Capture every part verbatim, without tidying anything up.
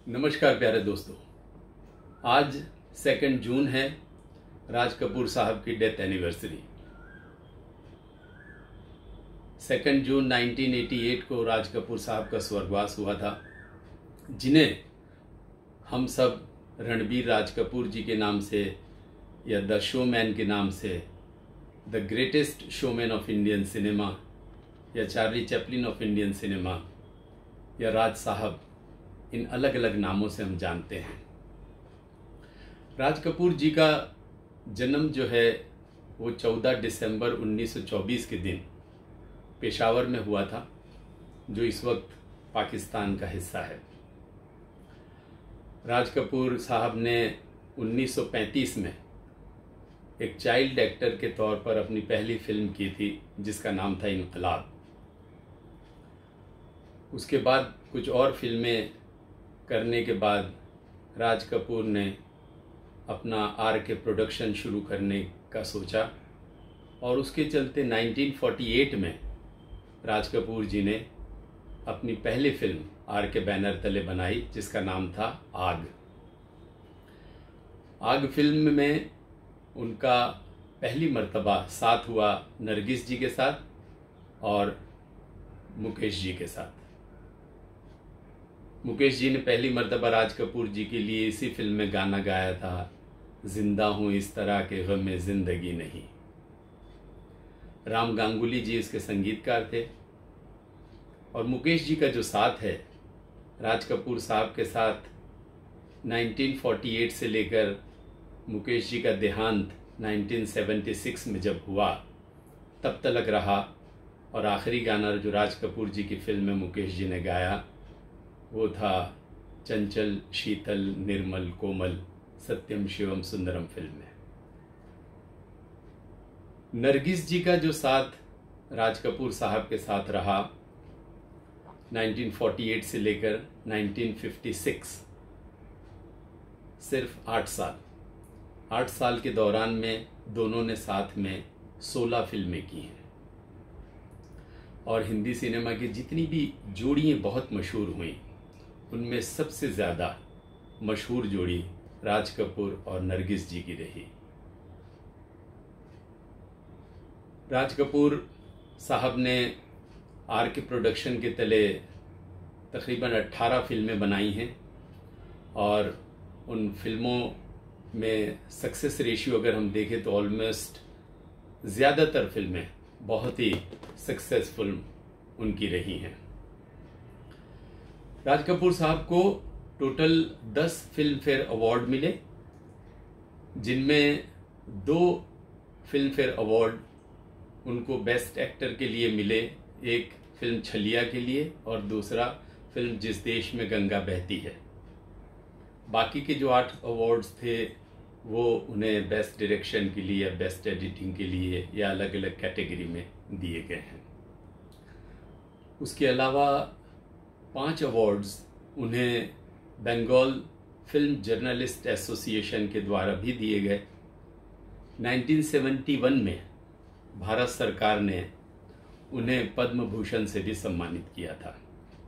नमस्कार प्यारे दोस्तों, आज सेकंड जून है, राज कपूर साहब की death anniversary. Second June nineteen eighty eight को राज कपूर साहब का स्वर्गवास हुआ था, जिन्हें हम सब रणबीर राज कपूर जी के नाम से या द शोमैन के नाम से, the greatest showman of Indian cinema या Charlie Chaplin of Indian cinema या राज साहब, इन अलग अलग नामों से हम जानते हैं। राज कपूर जी का जन्म जो है वो चौदह दिसंबर उन्नीस सौ चौबीस के दिन पेशावर में हुआ था, जो इस वक्त पाकिस्तान का हिस्सा है। राज कपूर साहब ने उन्नीस सौ पैंतीस में एक चाइल्ड एक्टर के तौर पर अपनी पहली फिल्म की थी, जिसका नाम था इनकलाब। उसके बाद कुछ और फिल्में करने के बाद राज कपूर ने अपना आर के प्रोडक्शन शुरू करने का सोचा और उसके चलते नाइनटीन फोर्टी एट में राज कपूर जी ने अपनी पहली फिल्म आर के बैनर तले बनाई, जिसका नाम था आग। आग फिल्म में उनका पहली मर्तबा साथ हुआ नरगिस जी के साथ और मुकेश जी के साथ। मुकेश जी ने पहली मर्तबा राज कपूर जी के लिए इसी फिल्म में गाना गाया था, जिंदा हूं इस तरह के गम में जिंदगी नहीं। राम गांगुली जी इसके संगीतकार थे और मुकेश जी का जो साथ है राज कपूर साहब के साथ नाइनटीन फोर्टी एट से लेकर मुकेश जी का देहांत नाइनटीन सेवेंटी सिक्स में जब हुआ तब तक रहा। और आखिरी गाना जो राज कपूर जी की फिल्म में मुकेश जी ने गाया वो था चंचल शीतल निर्मल कोमल सत्यम शिवम सुंदरम फिल्म में। नरगिस जी का जो साथ राज कपूर साहब के साथ रहा नाइनटीन फोर्टी एट से लेकर नाइनटीन फिफ्टी सिक्स, सिर्फ आठ साल आठ साल के दौरान में दोनों ने साथ में सोलह फिल्में की हैं और हिंदी सिनेमा की जितनी भी जोड़ियां बहुत मशहूर हुई, उनमें सबसे ज़्यादा मशहूर जोड़ी राज कपूर और नरगिस जी की रही। राज कपूर साहब ने आर के प्रोडक्शन के तले तकरीबन अट्ठारह फिल्में बनाई हैं और उन फिल्मों में सक्सेस रेशियो अगर हम देखें तो ऑलमोस्ट ज़्यादातर फिल्में बहुत ही सक्सेसफुल उनकी रही हैं। राज कपूर साहब को टोटल दस फिल्म फेयर अवार्ड मिले, जिनमें दो फिल्म फेयर अवार्ड उनको बेस्ट एक्टर के लिए मिले, एक फिल्म छलिया के लिए और दूसरा फिल्म जिस देश में गंगा बहती है। बाकी के जो आठ अवार्ड्स थे वो उन्हें बेस्ट डायरेक्शन के लिए या बेस्ट एडिटिंग के लिए या अलग अलग कैटेगरी में दिए गए हैं। उसके अलावा पांच अवार्ड्स उन्हें बंगाल फिल्म जर्नलिस्ट एसोसिएशन के द्वारा भी दिए गए। नाइनटीन सेवेंटी वन में भारत सरकार ने उन्हें पद्म भूषण से भी सम्मानित किया था।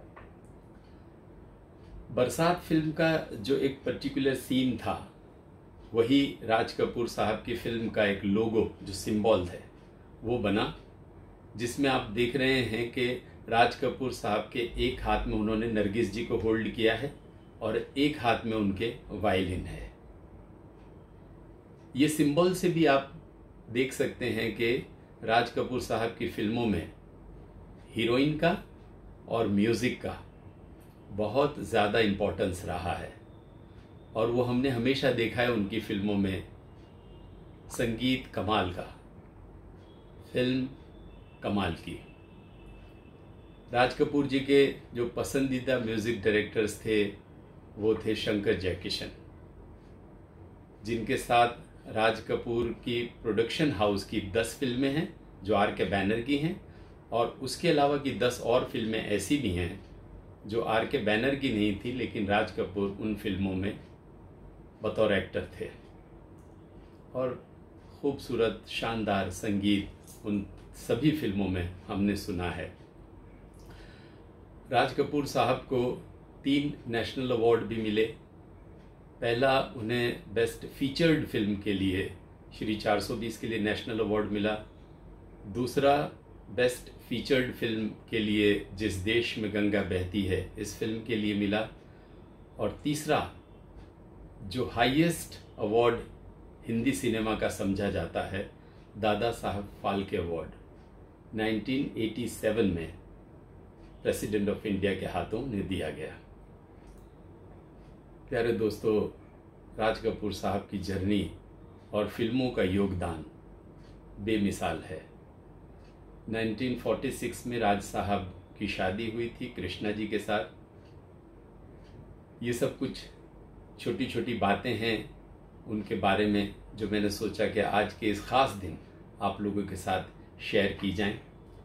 बरसात फिल्म का जो एक पर्टिकुलर सीन था वही राज कपूर साहब की फिल्म का एक लोगो जो सिंबल है वो बना, जिसमें आप देख रहे हैं कि राज कपूर साहब के एक हाथ में उन्होंने नरगिस जी को होल्ड किया है और एक हाथ में उनके वायलिन है। ये सिंबल से भी आप देख सकते हैं कि राज कपूर साहब की फिल्मों में हीरोइन का और म्यूजिक का बहुत ज़्यादा इम्पोर्टेंस रहा है और वो हमने हमेशा देखा है उनकी फिल्मों में संगीत कमाल का, फिल्म कमाल की। राज कपूर जी के जो पसंदीदा म्यूजिक डायरेक्टर्स थे वो थे शंकर जयकिशन, जिनके साथ राज कपूर की प्रोडक्शन हाउस की दस फिल्में हैं जो आर के बैनर की हैं और उसके अलावा की दस और फिल्में ऐसी भी हैं जो आर के बैनर की नहीं थी, लेकिन राज कपूर उन फिल्मों में बतौर एक्टर थे और खूबसूरत शानदार संगीत उन सभी फिल्मों में हमने सुना है। राज कपूर साहब को तीन नेशनल अवार्ड भी मिले। पहला उन्हें बेस्ट फीचर्ड फिल्म के लिए श्री चार सौ बीस के लिए नेशनल अवार्ड मिला। दूसरा बेस्ट फीचर्ड फिल्म के लिए जिस देश में गंगा बहती है इस फिल्म के लिए मिला। और तीसरा जो हाईएस्ट अवार्ड हिंदी सिनेमा का समझा जाता है, दादा साहब फाल्के अवार्ड उन्नीस सौ सत्तासी में प्रेसिडेंट ऑफ इंडिया के हाथों उन्हें दिया गया। प्यारे दोस्तों, राज कपूर साहब की जर्नी और फिल्मों का योगदान बेमिसाल है। उन्नीस सौ छियालीस में राज साहब की शादी हुई थी कृष्णा जी के साथ। ये सब कुछ छोटी छोटी बातें हैं उनके बारे में जो मैंने सोचा कि आज के इस खास दिन आप लोगों के साथ शेयर की जाएं।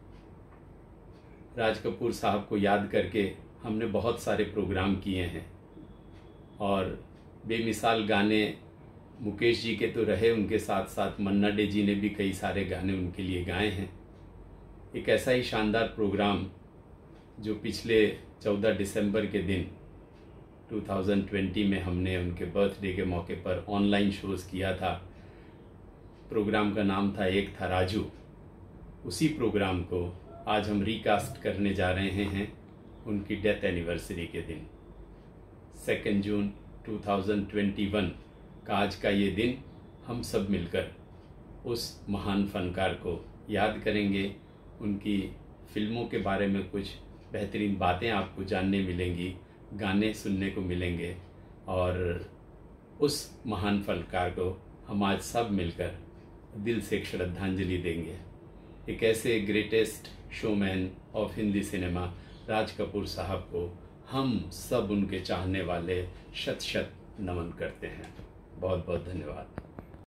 राज कपूर साहब को याद करके हमने बहुत सारे प्रोग्राम किए हैं और बेमिसाल गाने मुकेश जी के तो रहे, उनके साथ साथ मन्ना डे जी ने भी कई सारे गाने उनके लिए गाए हैं। एक ऐसा ही शानदार प्रोग्राम जो पिछले चौदह दिसंबर के दिन दो हज़ार बीस में हमने उनके बर्थडे के मौके पर ऑनलाइन शोज़ किया था। प्रोग्राम का नाम था एक था राजू। उसी प्रोग्राम को आज हम रिकास्ट करने जा रहे हैं उनकी डेथ एनिवर्सरी के दिन। सेकेंड जून दो हज़ार इक्कीस का आज का ये दिन हम सब मिलकर उस महान फनकार को याद करेंगे। उनकी फिल्मों के बारे में कुछ बेहतरीन बातें आपको जानने मिलेंगी, गाने सुनने को मिलेंगे और उस महान फनकार को हम आज सब मिलकर दिल से एक श्रद्धांजलि देंगे। एक ऐसे greatest showman of Hindi cinema Raj Kapoor साहब को हम सब उनके चाहने वाले शत शत नमन करते हैं। बहुत बहुत धन्यवाद।